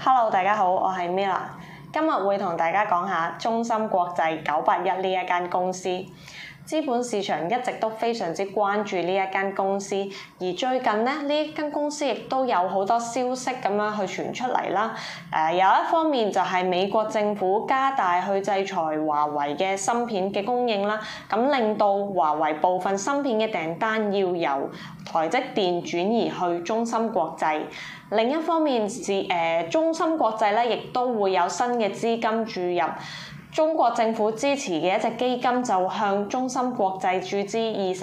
Hello， 大家好，我係 Mila， 今日會同大家講下中芯國際981呢一間公司。資本市場一直都非常之關注呢一間公司，而最近呢一間公司亦都有好多消息咁樣去傳出嚟啦。有一方面就係美國政府加大去制裁華為嘅芯片嘅供應啦，咁令到華為部分芯片嘅訂單要由台積電轉移去中芯國際。另一方面中芯國際咧，亦都會有新嘅資金注入。中國政府支持嘅一隻基金就向中芯國際注資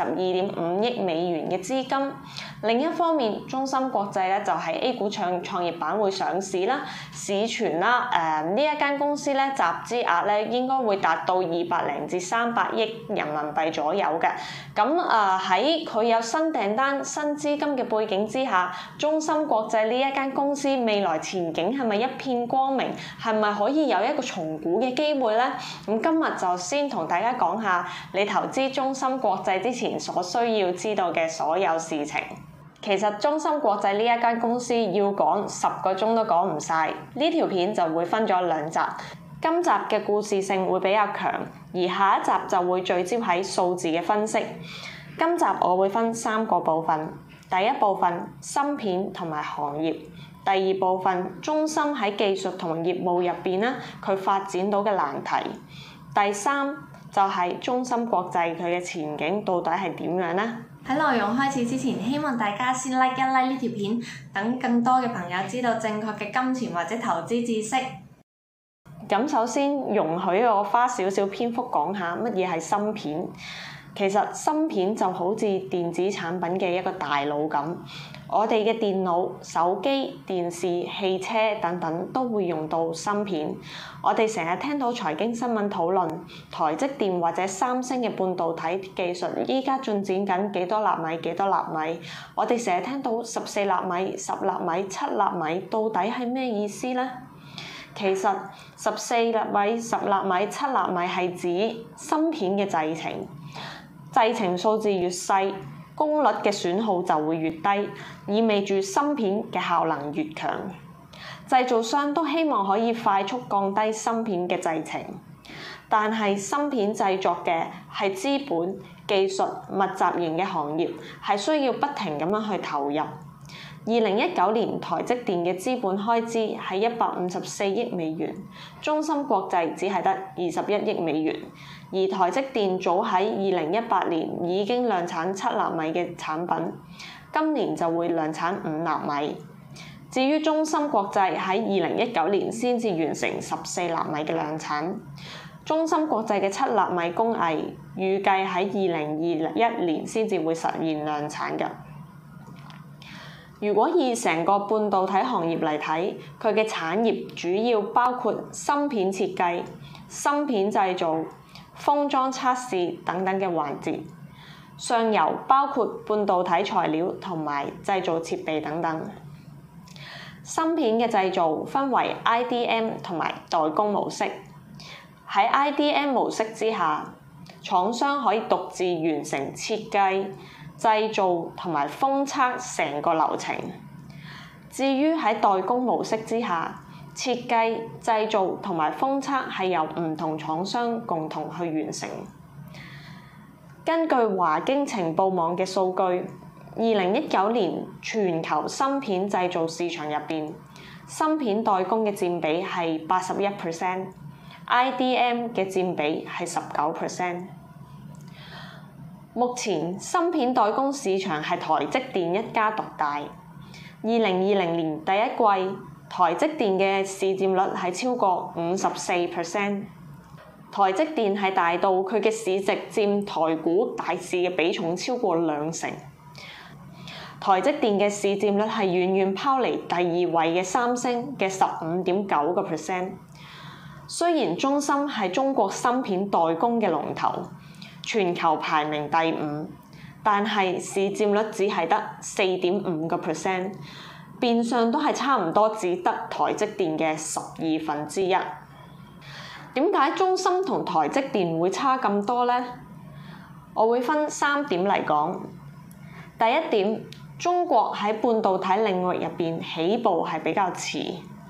22.5億美元嘅資金。另一方面，中芯國際咧就係 A 股創業板會上市啦，市傳啦呢一間公司咧集資額咧應該會達到200至300億人民幣左右嘅。咁喺佢有新訂單、新資金嘅背景之下，中芯國際呢一間公司未來前景係咪一片光明？係咪可以有一個重估嘅機會咧？咁今日就先同大家講下你投資中芯國際之前所需要知道嘅所有事情。其實中芯國際呢一間公司要講10個鐘都講唔晒，呢條片就會分咗2集。今集嘅故事性會比較強，而下一集就會聚焦喺數字嘅分析。今集我會分3個部分，第一部分芯片同埋行業，第二部分中芯喺技術同業務入邊咧，佢發展到嘅難題，第三就係中芯國際佢嘅前景到底係點樣呢？ 喺內容開始之前，希望大家先 like 一 like 呢條片，等更多嘅朋友知道正確嘅金錢或者投資知識。 咁首先容許我花少少篇幅講下乜嘢係芯片。其實芯片就好似電子產品嘅一個大腦咁，我哋嘅電腦、手機、電視、汽車等等都會用到芯片。我哋成日聽到財經新聞討論台積電或者三星嘅半導體技術依家進展緊幾多納米幾多納米，我哋成日聽到14納米、10納米、7納米，到底係咩意思呢？其實14納米、10納米、7納米係指芯片嘅製程。製程數字越細，功率嘅損耗就會越低，意味住芯片嘅效能越強。製造商都希望可以快速降低芯片嘅製程，但係芯片製作嘅係資本、技術密集型嘅行業，係需要不停咁樣去投入。2019年台積電嘅資本開支係154億美元，中芯國際只係得21億美元，而台積電早喺2018年已經量產7納米嘅產品，今年就會量產5納米。至於中芯國際喺2019年先至完成14納米嘅量產，中芯國際嘅7納米工藝預計喺2021年先至會實現量產嘅。如果以成個半導體行業嚟睇，佢嘅產業主要包括芯片設計、芯片製造、封裝測試等等嘅環節，上游包括半導體材料同埋製造設備等等。芯片嘅製造分為 IDM 同埋代工模式。喺 IDM 模式之下，廠商可以獨自完成設計、製造同埋封測成個流程。至於喺代工模式之下，設計、製造同埋封測係由唔同廠商共同去完成。根據華經情報網嘅數據，2019年全球芯片製造市場入邊，芯片代工嘅佔比係81%，IDM 嘅佔比係19%。目前芯片代工市場係台積電一家獨大。2020年第一季，台積電嘅市佔率係超過54%。台積電係大到佢嘅市值佔台股大市嘅比重超過20%。台積電嘅市佔率係遠遠拋離第2位嘅三星嘅15.9%。雖然中芯係中國芯片代工嘅龍頭，全球排名第5，但係市佔率只係得4.5%，變相都係差唔多只得台積電嘅1/12。點解中芯同台積電會差咁多呢？我會分3點嚟講。第一點，中國喺半導體領域入邊起步係比較遲。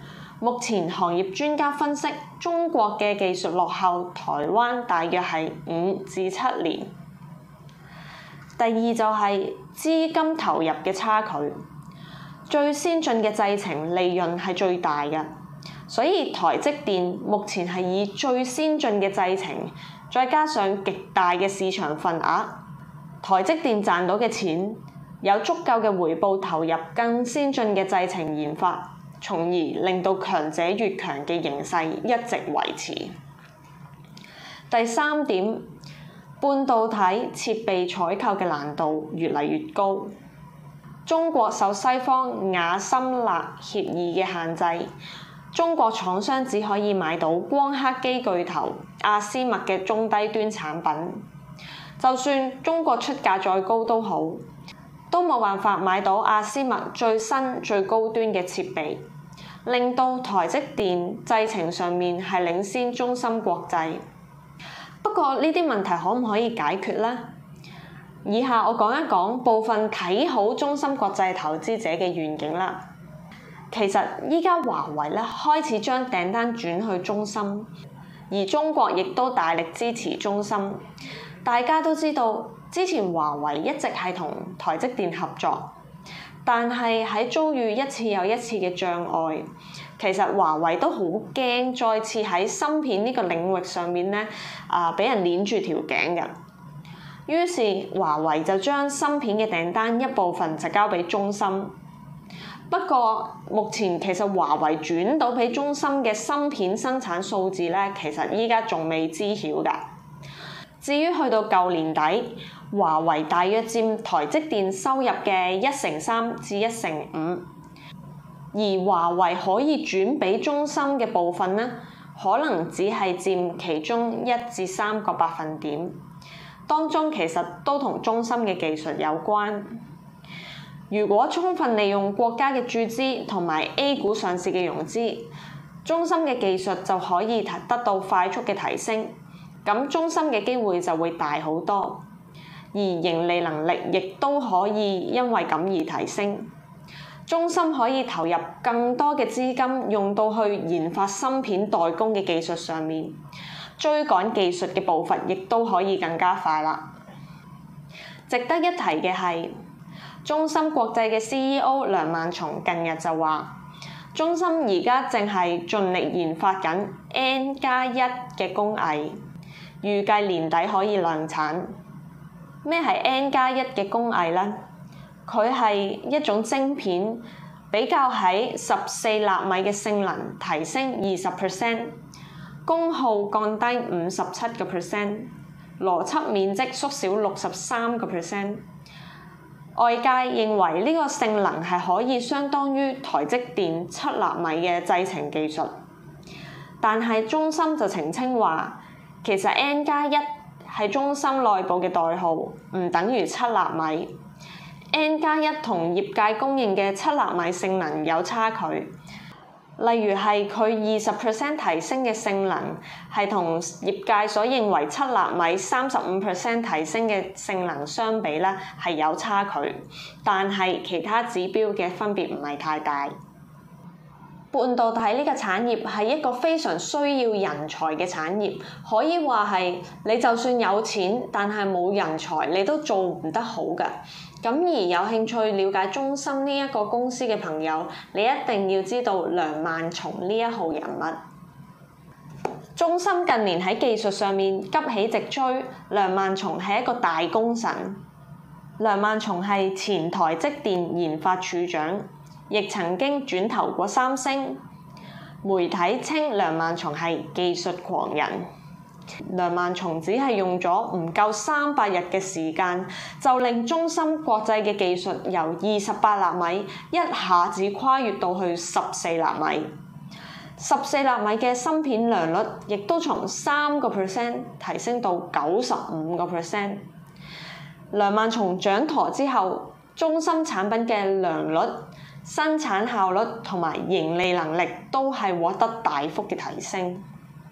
目前行業專家分析，中國嘅技術落後台灣大約係5至7年。第二就係資金投入嘅差距，最先進嘅製程利潤係最大嘅，所以台積電目前係以最先進嘅製程，再加上極大嘅市場份額，台積電賺到嘅錢有足夠嘅回報投入更先進嘅製程研發，從而令到強者越強嘅形勢一直維持。第三點，半導體設備採購嘅難度越嚟越高。中國受西方瓦森納協議嘅限制，中國廠商只可以買到光刻機巨頭阿斯麥嘅中低端產品。就算中國出價再高都好，都冇辦法買到阿斯麥最新最高端嘅設備，令到台積電製程上面係領先中芯國際。不過呢啲問題可唔可以解決呢？以下我講一講部分睇好中芯國際投資者嘅願景啦。其實依家華為咧開始將訂單轉去中芯，而中國亦都大力支持中芯。大家都知道，之前華為一直係同台積電合作，但係喺遭遇一次又一次嘅障礙，其實華為都好驚再次喺芯片呢個領域上面咧俾人鏈住條頸嘅。於是華為就將芯片嘅訂單一部分就交俾中芯。不過目前其實華為轉到俾中芯嘅芯片生產數字咧，其實依家仲未知曉㗎。至於去到舊年底，華為大約佔台積電收入嘅1/3至1/5，而華為可以轉俾中芯嘅部分呢，可能只係佔其中1至3個百分點，當中其實都同中芯嘅技術有關。如果充分利用國家嘅注資同埋 A 股上市嘅融資，中芯嘅技術就可以得到快速嘅提升。咁中芯嘅機會就會大好多，而盈利能力亦都可以因為咁而提升。中芯可以投入更多嘅資金用到去研發芯片代工嘅技術上面，追趕技術嘅步伐亦都可以更加快啦。值得一提嘅係，中芯國際嘅 CEO 梁萬松近日就話，中芯而家正係盡力研發緊 N+1 嘅工藝。預計年底可以量產。咩係 N+1 嘅工藝呢？佢係一種晶片，比較喺14納米嘅性能提升20%，功耗降低57%，邏輯面積縮小63%。外界認為呢個性能係可以相當於台積電7納米嘅製程技術，但係中芯就澄清話，其實 N+1 係中芯內部嘅代號，唔等於7納米。N+1 同業界公認嘅7納米性能有差距，例如係佢20% 提升嘅性能係同業界所認為7納米35% 提升嘅性能相比咧係有差距，但係其他指標嘅分別唔係太大。半導體呢個產業係一個非常需要人才嘅產業，可以話係你就算有錢，但係冇人才，你都做唔得好㗎。咁而有興趣了解中芯呢一個公司嘅朋友，你一定要知道梁萬松呢一號人物。中芯近年喺技術上面急起直追，梁萬松係一個大功臣。梁萬松係前台積電研發處長，亦曾經轉投過三星。媒體稱梁萬松係技術狂人。梁萬松只係用咗唔夠300日嘅時間，就令中芯國際嘅技術由28納米一下子跨越到去14納米。14納米嘅芯片良率亦都從3% 提升到95%。梁萬松掌舵之後，中芯產品嘅良率、生產效率同埋盈利能力都係獲得大幅嘅提升。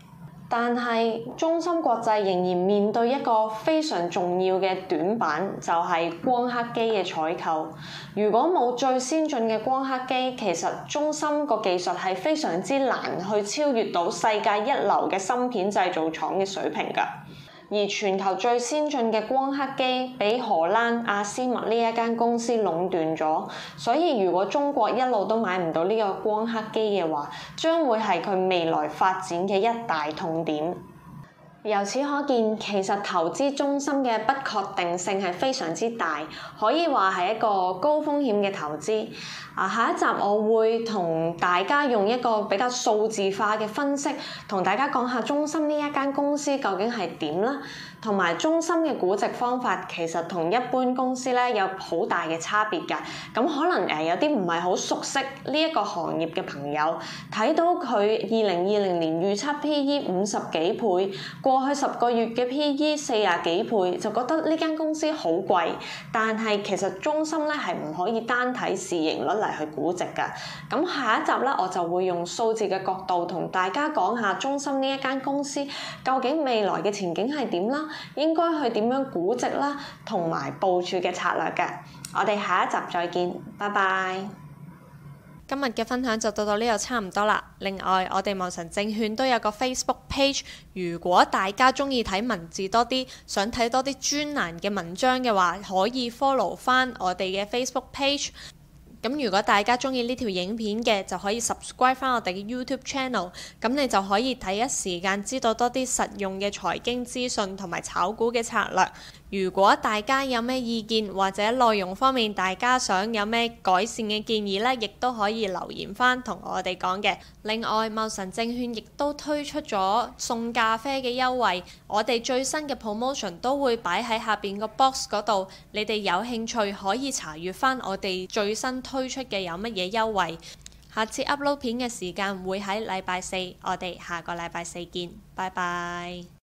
但係中芯國際仍然面對一個非常重要嘅短板，就係光刻機嘅採購。如果冇最先進嘅光刻機，其實中芯個技術係非常之難去超越到世界一流嘅芯片製造廠嘅水平㗎。而全球最先進嘅光刻機俾荷蘭阿斯麥呢一間公司壟斷咗，所以如果中國一路都買唔到呢個光刻機嘅話，將會係佢未來發展嘅一大痛點。由此可見，其實投資中芯嘅不確定性係非常之大，可以話係一個高風險嘅投資。下一集我會同大家用一個比較數字化嘅分析，同大家講下中芯呢一間公司究竟係點啦，同埋中芯嘅估值方法其實同一般公司咧有好大嘅差別㗎。咁可能有啲唔係好熟悉呢一個行業嘅朋友，睇到佢2020年預測 P/E 50幾倍，過去10個月嘅 P/E 40幾倍，就覺得呢間公司好貴。但係其實中芯咧係唔可以單睇市盈率嚟去估值㗎。咁下一集咧，我就會用數字嘅角度同大家講下中芯呢一間公司究竟未來嘅前景係點啦，應該去點樣估值啦，同埋部署嘅策略嘅。我哋下一集再見，拜拜。 今日嘅分享就到呢度差唔多啦。另外，我哋望神證券都有個 Facebook page， 如果大家中意睇文字多啲，想睇多啲專欄嘅文章嘅話，可以 follow 翻我哋嘅 Facebook page。咁如果大家中意呢條影片嘅，就可以 subscribe 翻我哋嘅 YouTube channel， 咁你就可以第一時間知道多啲實用嘅財經資訊同埋炒股嘅策略。如果大家有咩意見或者內容方面大家想有咩改善嘅建議呢，亦都可以留言翻同我哋講嘅。另外，茂臣證券亦都推出咗送咖啡嘅優惠，我哋最新嘅 promotion 都會擺喺下邊個 box 嗰度，你哋有興趣可以查閱翻我哋最新推出嘅有乜嘢優惠。下次 upload 片嘅時間會喺禮拜四，我哋下個禮拜四見，拜拜。